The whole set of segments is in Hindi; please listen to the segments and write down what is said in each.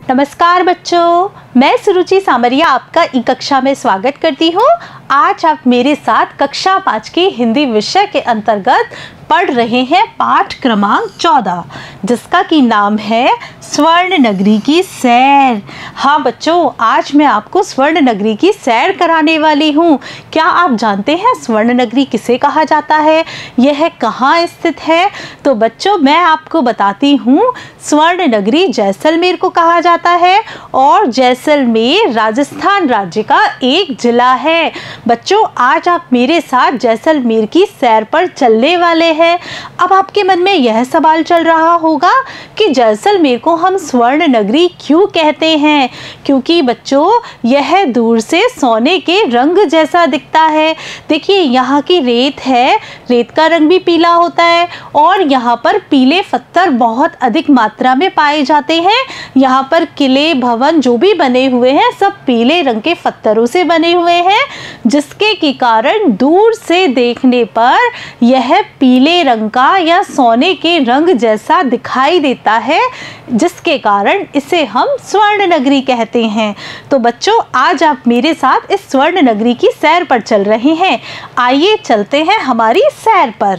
नमस्कार बच्चों, मैं सुरुचि सामरिया आपका ई कक्षा में स्वागत करती हूँ। आज आप मेरे साथ कक्षा 5 की हिंदी विषय के अंतर्गत पढ़ रहे हैं पाठ क्रमांक 14, जिसका की नाम है स्वर्ण नगरी की सैर। हाँ बच्चों, आज मैं आपको स्वर्ण नगरी की सैर कराने वाली हूँ। क्या आप जानते हैं स्वर्ण नगरी किसे कहा जाता है, यह कहाँ स्थित है? तो बच्चों मैं आपको बताती हूँ। स्वर्ण नगरी जैसलमेर को कहा जाता है और जैसलमेर राजस्थान राज्य का एक जिला है। बच्चों आज आप मेरे साथ जैसलमेर की सैर पर चलने वाले हैं। अब आपके मन में यह सवाल चल रहा होगा कि जैसलमेर को हम स्वर्ण नगरी क्यों कहते हैं? क्योंकि बच्चों यह दूर से सोने के रंग जैसा दिखता है। देखिए यहाँ की रेत है, रेत का रंग भी पीला होता है और यहाँ पर पीले पत्थर बहुत अधिक मात्रा में पाए जाते हैं। यहाँ पर किले भवन जो भी बने हुए हैं सब पीले रंग के पत्थरों से बने हुए हैं, जिसके के कारण दूर से देखने पर यह पीले रंग का या सोने के रंग जैसा दिखाई देता है, जिसके कारण इसे हम स्वर्ण नगरी कहते हैं। तो बच्चों आज आप मेरे साथ इस स्वर्ण नगरी की सैर पर चल रहे हैं। आइए चलते हैं हमारी सैर पर।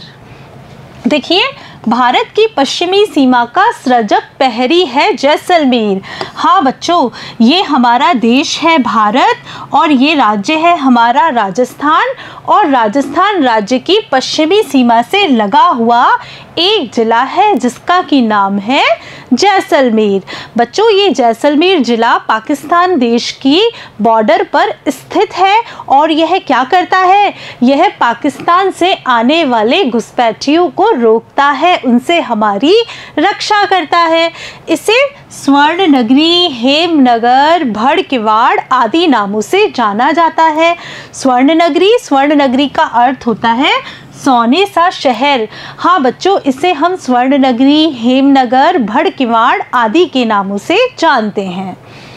देखिए भारत की पश्चिमी सीमा का सृजक प्रहरी है जैसलमेर। हाँ बच्चों, ये हमारा देश है भारत और ये राज्य है हमारा राजस्थान, और राजस्थान राज्य की पश्चिमी सीमा से लगा हुआ एक जिला है जिसका की नाम है जैसलमेर। बच्चों ये जैसलमेर जिला पाकिस्तान देश की बॉर्डर पर स्थित है और यह क्या करता है, यह पाकिस्तान से आने वाले घुसपैठियों को रोकता है, उनसे हमारी रक्षा करता है। इसे स्वर्ण नगरी, हेमनगर, भड़किवाड़ आदि नामों से जाना जाता है। स्वर्ण नगरी का अर्थ होता है सोने सा शहर। हाँ बच्चों इसे हम स्वर्ण नगरी, हेमनगर, भड़किवाड़ आदि के नामों से जानते हैं।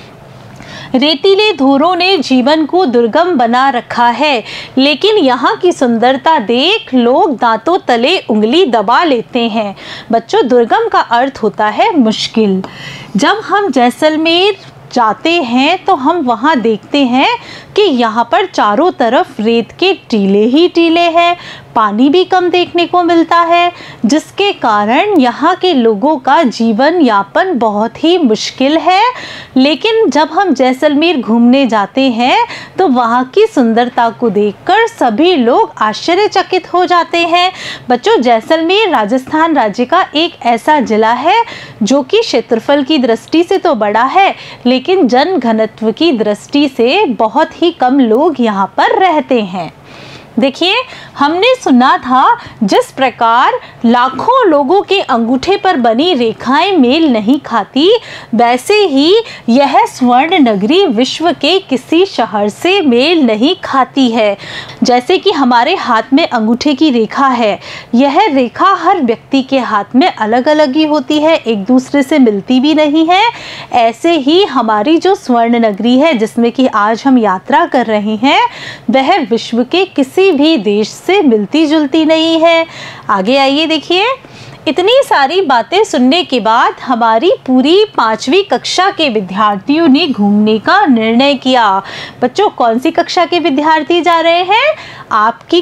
रेतीले धोरों ने जीवन को दुर्गम बना रखा है, लेकिन यहाँ की सुंदरता देख लोग दांतों तले उंगली दबा लेते हैं। बच्चों दुर्गम का अर्थ होता है मुश्किल। जब हम जैसलमेर जाते हैं तो हम वहाँ देखते हैं कि यहाँ पर चारों तरफ रेत के टीले ही टीले हैं, पानी भी कम देखने को मिलता है, जिसके कारण यहाँ के लोगों का जीवन यापन बहुत ही मुश्किल है। लेकिन जब हम जैसलमेर घूमने जाते हैं तो वहाँ की सुंदरता को देखकर सभी लोग आश्चर्यचकित हो जाते हैं। बच्चों जैसलमेर राजस्थान राज्य का एक ऐसा जिला है जो कि क्षेत्रफल की दृष्टि से तो बड़ा है, लेकिन जन घनत्व की दृष्टि से बहुत ही कम लोग यहाँ पर रहते हैं। देखिए हमने सुना था जिस प्रकार लाखों लोगों के अंगूठे पर बनी रेखाएं मेल नहीं खाती, वैसे ही यह स्वर्ण नगरी विश्व के किसी शहर से मेल नहीं खाती है। जैसे कि हमारे हाथ में अंगूठे की रेखा है, यह रेखा हर व्यक्ति के हाथ में अलग अलग ही होती है, एक दूसरे से मिलती भी नहीं है। ऐसे ही हमारी जो स्वर्ण नगरी है जिसमें कि आज हम यात्रा कर रहे हैं, वह विश्व के किसी भी देश से मिलती जुलती नहीं है। आगे आइए देखिए, इतनी सारी बातें सुनने के बाद हमारी पूरी 5वीं कक्षा के विद्यार्थियों ने घूमने का निर्णय किया। बच्चों कौन सी कक्षा के विद्यार्थी जा रहे हैं? आपकी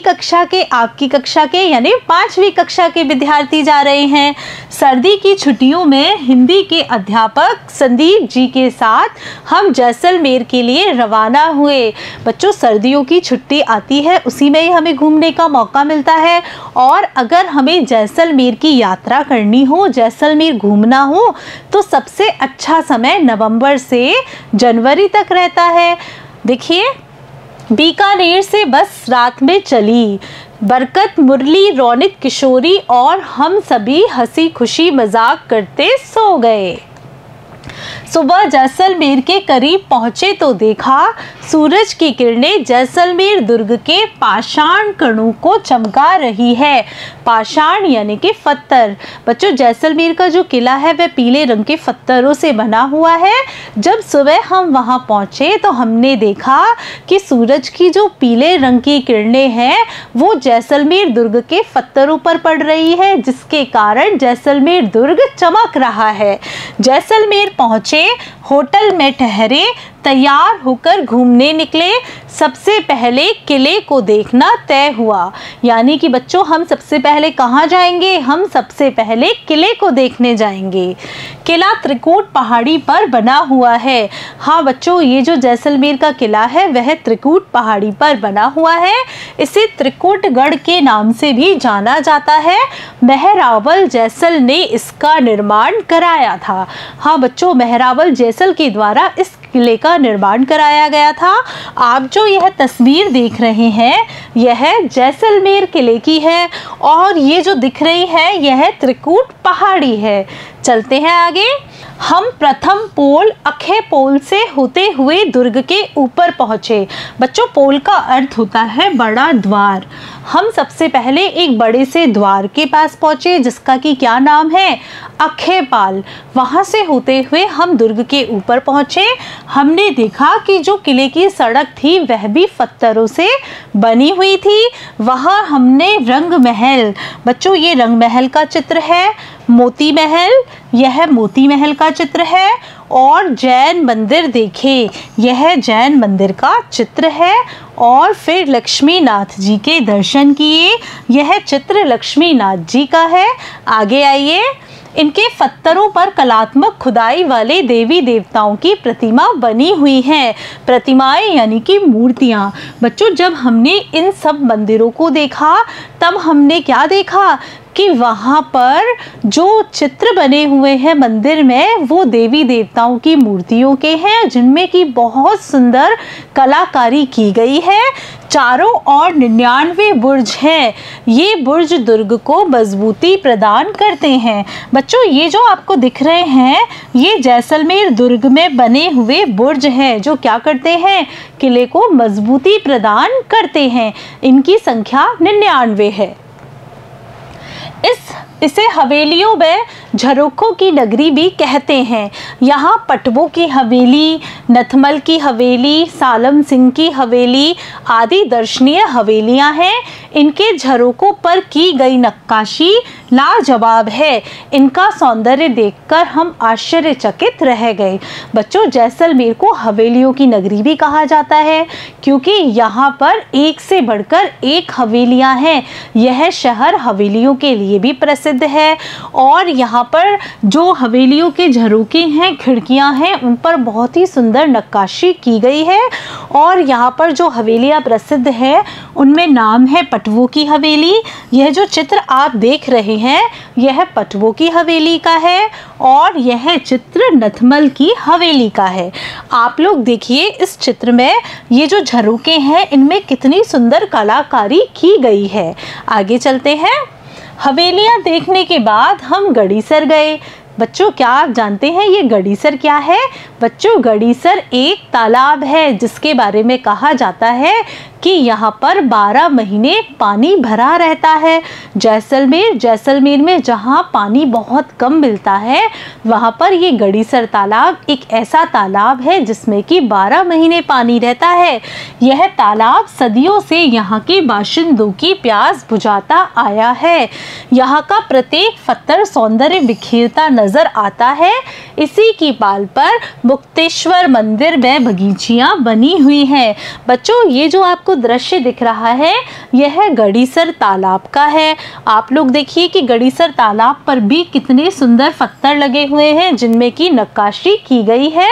कक्षा के यानी 5वीं कक्षा के विद्यार्थी जा रहे हैं। सर्दी की छुट्टियों में हिंदी के अध्यापक संदीप जी के साथ हम जैसलमेर के लिए रवाना हुए। बच्चों सर्दियों की छुट्टी आती है, उसी में ही हमें घूमने का मौका मिलता है, और अगर हमें जैसलमेर की यात्रा करनी हो, जैसलमेर घूमना हो, तो सबसे अच्छा समय नवंबर से जनवरी तक रहता है। देखिए बीकानेर से बस रात में चली, बरकत, मुरली, रौनक, किशोरी और हम सभी हंसी खुशी मजाक करते सो गए। सुबह जैसलमेर के करीब पहुंचे तो देखा सूरज की किरणें जैसलमेर दुर्ग के पाषाण कणों को चमका रही है। पाषाण यानी कि पत्थर। बच्चों जैसलमेर का जो किला है वह पीले रंग के पत्थरों से बना हुआ है। जब सुबह हम वहां पहुंचे तो हमने देखा कि सूरज की जो पीले रंग की किरणें हैं वो जैसलमेर दुर्ग के पत्थरों पर पड़ रही है, जिसके कारण जैसलमेर दुर्ग चमक रहा है। जैसलमेर पहुंचे होटल में ठहरे, तैयार होकर घूमने निकले, सबसे पहले किले को देखना तय हुआ। यानी कि बच्चों हम सबसे पहले कहाँ जाएंगे? हम सबसे पहले किले को देखने जाएंगे। किला त्रिकूट पहाड़ी पर बना हुआ है। हाँ बच्चों, ये जो जैसलमेर का किला है वह त्रिकूट पहाड़ी पर बना हुआ है। इसे त्रिकूटगढ़ के नाम से भी जाना जाता है। मेहरावल जैसल ने इसका निर्माण कराया था। हाँ बच्चों, मेहरावल जैसल के द्वारा इस किले का निर्माण कराया गया था। आप जो यह तस्वीर देख रहे हैं यह जैसलमेर किले की है और ये जो दिख रही है यह त्रिकूट पहाड़ी है। चलते हैं आगे। हम प्रथम पोल अखे पोल से होते हुए दुर्ग के ऊपर पहुँचे। बच्चों, पोल का अर्थ होता है बड़ा द्वार। हम सबसे पहले एक बड़े से द्वार के पास पहुँचे जिसका कि क्या नाम है? अखेपाल। वहाँ से होते हुए हम दुर्ग के ऊपर पहुँचे। हमने देखा कि जो किले की सड़क थी वह भी पत्थरों से बनी हुई थी। वहाँ हमने रंग महल, बच्चों ये रंग महल का चित्र है, मोती महल, यह मोती महल का चित्र है, और जैन मंदिर देखे, यह जैन मंदिर का चित्र है। और फिर लक्ष्मी नाथ जी के दर्शन किए, यह चित्र लक्ष्मी नाथ जी का है। आगे आइए। इनके पत्थरों पर कलात्मक खुदाई वाले देवी देवताओं की प्रतिमा बनी हुई है। प्रतिमाएं यानी कि मूर्तियाँ। बच्चों, जब हमने इन सब मंदिरों को देखा तब हमने क्या देखा कि वहाँ पर जो चित्र बने हुए हैं मंदिर में वो देवी देवताओं की मूर्तियों के हैं जिनमें कि बहुत सुंदर कलाकारी की गई है। चारों ओर 99 बुर्ज हैं। ये बुर्ज दुर्ग को मजबूती प्रदान करते हैं। बच्चों, ये जो आपको दिख रहे हैं ये जैसलमेर दुर्ग में बने हुए बुर्ज हैं जो क्या करते हैं? किले को मजबूती प्रदान करते हैं। इनकी संख्या 99 है। इसे हवेलियों में झरोखों की नगरी भी कहते हैं। यहाँ पटवों की हवेली, नथमल की हवेली, सालम सिंह की हवेली आदि दर्शनीय हवेलियाँ हैं। इनके झरोखों पर की गई नक्काशी लाजवाब है। इनका सौंदर्य देखकर हम आश्चर्यचकित रह गए। बच्चों, जैसलमेर को हवेलियों की नगरी भी कहा जाता है क्योंकि यहाँ पर एक से बढ़कर एक हवेलियाँ हैं। यह शहर हवेलियों के लिए भी प्रसिद्ध है और यहाँ पर जो हवेलियों के झरोखे हैं, खिड़कियाँ हैं, उन पर बहुत ही सुंदर नक्काशी की गई है। और यहाँ पर जो हवेलियाँ प्रसिद्ध है उनमें नाम है पटवों की हवेली। यह जो चित्र आप देख रहे हैं यह पटवों की हवेली का है और यह चित्र नथमल की हवेली का है। आप लोग देखिए इस चित्र में ये जो झरोखे हैं इनमें कितनी सुंदर कलाकारी की गई है। आगे चलते हैं। हवेलियाँ देखने के बाद हम गड़ीसर गए। बच्चों, क्या आप जानते हैं ये गड़ीसर क्या है? बच्चों, गड़ीसर एक तालाब है जिसके बारे में कहा जाता है कि यहाँ पर 12 महीने पानी भरा रहता है। जैसलमेर में जहाँ पानी बहुत कम मिलता है वहाँ पर ये गड़ीसर तालाब एक ऐसा तालाब है जिसमें कि 12 महीने पानी रहता है। यह तालाब सदियों से यहाँ के बाशिंदों की प्यास बुझाता आया है। यहाँ का प्रत्येक पत्थर सौंदर्य बिखेरता नजर आता है। इसी की पाल पर मुक्तेश्वर मंदिर में बगीचियाँ बनी हुई हैं। बच्चों, ये जो आपको दृश्य दिख रहा है यह गड़ीसर तालाब का है। आप लोग देखिए कि गड़ीसर तालाब पर भी कितने सुंदर पत्थर लगे हुए हैं जिनमें की नक्काशी की गई है।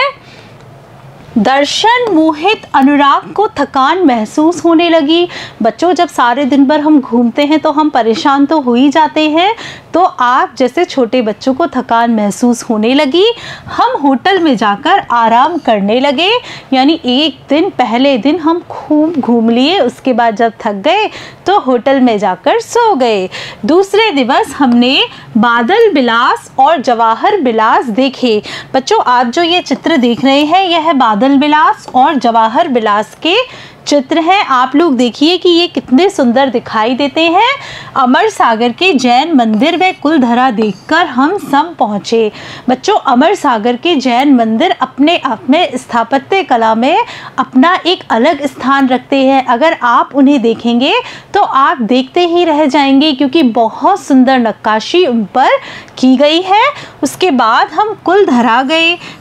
दर्शन मोहित अनुराग को थकान महसूस होने लगी। बच्चों, जब सारे दिन भर हम घूमते हैं तो हम परेशान तो हो ही जाते हैं। तो आप जैसे छोटे बच्चों को थकान महसूस होने लगी। हम होटल में जाकर आराम करने लगे। यानी एक दिन पहले दिन हम खूब घूम लिए, उसके बाद जब थक गए तो होटल में जाकर सो गए। दूसरे दिवस हमने बादल विलास और जवाहर विलास देखे। बच्चों, आप जो ये चित्र देख रहे हैं यह बादल विलास और जवाहर विलास के चित्र हैं। आप लोग देखिए कि ये कितने सुंदर दिखाई देते हैं। अमर सागर के जैन मंदिर में कुलधरा देखकर हम सब पहुँचे। बच्चों, अमर सागर के जैन मंदिर अपने आप में स्थापत्य कला में अपना एक अलग स्थान रखते हैं। अगर आप उन्हें देखेंगे तो आप देखते ही रह जाएंगे क्योंकि बहुत सुंदर नक्काशी उन पर की गई है। उसके बाद हम कुलधरा गए।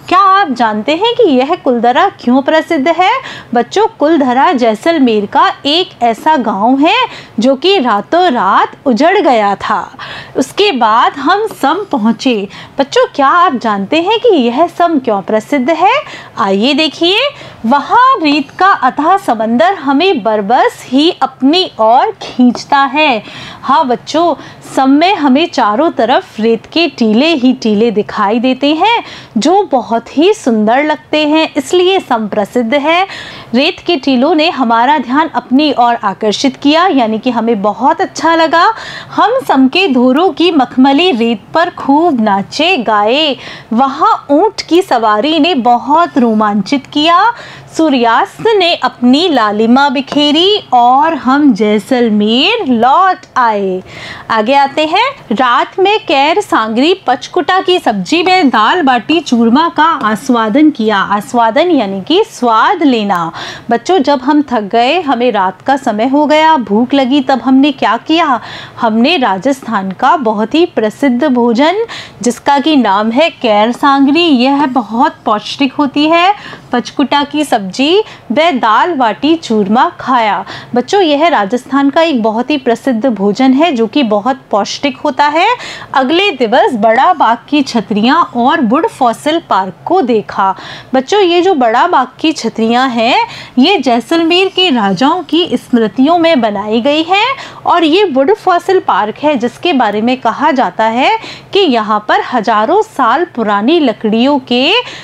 क्या आप जानते हैं कि यह कुलधरा क्यों प्रसिद्ध है? बच्चों, कुलधरा जैसलमेर का एक ऐसा गांव है जो कि रातों रात उजड़ गया था। उसके बाद हम सम पहुँचे। बच्चों, क्या आप जानते हैं कि यह सम क्यों प्रसिद्ध है? आइए देखिए। वहाँ रेत का अथाह समंदर हमें बरबस ही अपनी ओर खींचता है। हाँ बच्चों, सम में हमें चारों तरफ रेत के टीले ही टीले दिखाई देते हैं जो बहुत ही सुंदर लगते हैं, इसलिए सम प्रसिद्ध है। रेत के टीलों ने हमारा ध्यान अपनी ओर आकर्षित किया, यानी कि हमें बहुत अच्छा लगा। हम सम के धोरों की मखमली रेत पर खूब नाचे गाए। वहाँ ऊंट की सवारी ने बहुत रोमांचित किया। सूर्यास्त ने अपनी लालिमा बिखेरी और हम जैसलमेर लौट आए। आगे आते हैं। रात में कैर सांगरी पचकुटा की सब्जी में दाल बाटी चूरमा का आस्वादन किया। आस्वादन यानी कि स्वाद लेना। बच्चों, जब हम थक गए, हमें रात का समय हो गया, भूख लगी, तब हमने क्या किया? हमने राजस्थान का बहुत ही प्रसिद्ध भोजन जिसका कि नाम है कैर सांगरी, यह बहुत पौष्टिक होती है, पचकुटा की सब्जी व दाल बाटी चूरमा खाया। बच्चों, यह राजस्थान का एक बहुत ही प्रसिद्ध भोजन है जो कि बहुत पौष्टिक होता है। अगले दिवस बड़ा बाग की छतरियां और वुड फॉसिल पार्क को देखा। बच्चों, ये जो बड़ा बाग की छतरियां हैं ये जैसलमेर के राजाओं की स्मृतियों में बनाई गई है और ये वुड फॉसिल पार्क है जिसके बारे में कहा जाता है कि यहाँ पर हजारों साल पुरानी लकड़ियों के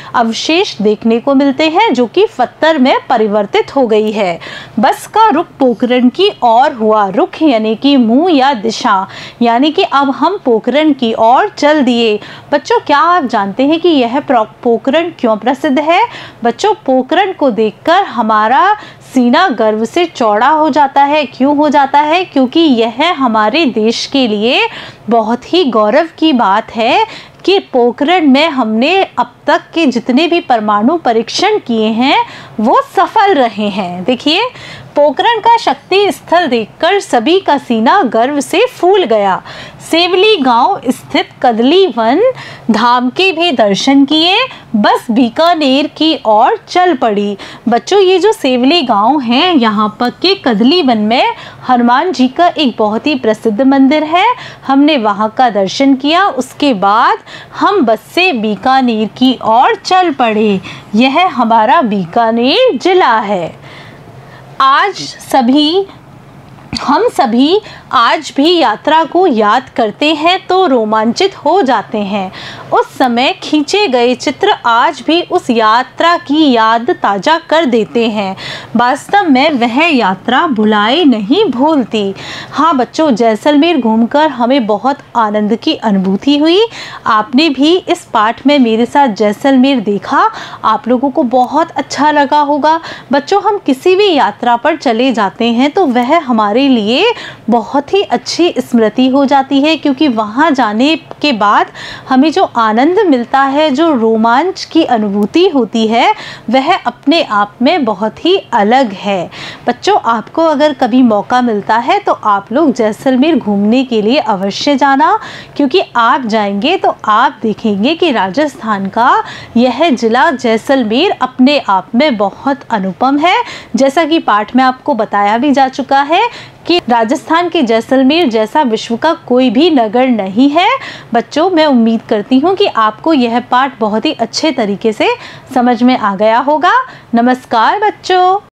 अवशेष देखने को मिलते हैं जो कि पत्थर में परिवर्तित हो गई है। बस का रुख पोखरण की ओर हुआ। रुख यानी कि मुंह या दिशा, यानी कि अब हम पोखरण की ओर चल दिए। बच्चों, क्या आप जानते हैं कि यह पोखरण क्यों प्रसिद्ध है? बच्चों, पोखरण को देखकर हमारा सीना गर्व से चौड़ा हो जाता है। क्यों हो जाता है? क्योंकि यह हमारे देश के लिए बहुत ही गौरव की बात है कि पोखरण में हमने अब तक के जितने भी परमाणु परीक्षण किए हैं वो सफल रहे हैं। देखिए, पोखरण का शक्ति स्थल देखकर सभी का सीना गर्व से फूल गया। सेवली गांव स्थित कदली वन धाम के भी दर्शन किए। बस बीकानेर की ओर चल पड़ी। बच्चों, ये जो सेवली गांव है यहाँ पर के कदली वन में हनुमान जी का एक बहुत ही प्रसिद्ध मंदिर है। हमने वहाँ का दर्शन किया। उसके बाद हम बस से बीकानेर की ओर चल पड़े। यह हमारा बीकानेर जिला है। हम सभी आज भी यात्रा को याद करते हैं तो रोमांचित हो जाते हैं। उस समय खींचे गए चित्र आज भी उस यात्रा की याद ताज़ा कर देते हैं। वास्तव में वह यात्रा भुलाए नहीं भूलती। हाँ बच्चों, जैसलमेर घूमकर हमें बहुत आनंद की अनुभूति हुई। आपने भी इस पाठ में मेरे साथ जैसलमेर देखा, आप लोगों को बहुत अच्छा लगा होगा। बच्चों, हम किसी भी यात्रा पर चले जाते हैं तो वह हमारे लिए बहुत ही अच्छी स्मृति हो जाती है, क्योंकि वहाँ जाने के बाद हमें जो आनंद मिलता है, जो रोमांच की अनुभूति होती है, वह अपने आप में बहुत ही अलग है। बच्चों, आपको अगर कभी मौका मिलता है तो आप लोग जैसलमेर घूमने के लिए अवश्य जाना, क्योंकि आप जाएंगे तो आप देखेंगे कि राजस्थान का यह जिला जैसलमेर अपने आप में बहुत अनुपम है। जैसा कि पाठ में आपको बताया भी जा चुका है कि राजस्थान के जैसलमेर जैसा विश्व का कोई भी नगर नहीं है। बच्चों, मैं उम्मीद करती हूँ कि आपको यह पाठ बहुत ही अच्छे तरीके से समझ में आ गया होगा। नमस्कार बच्चों।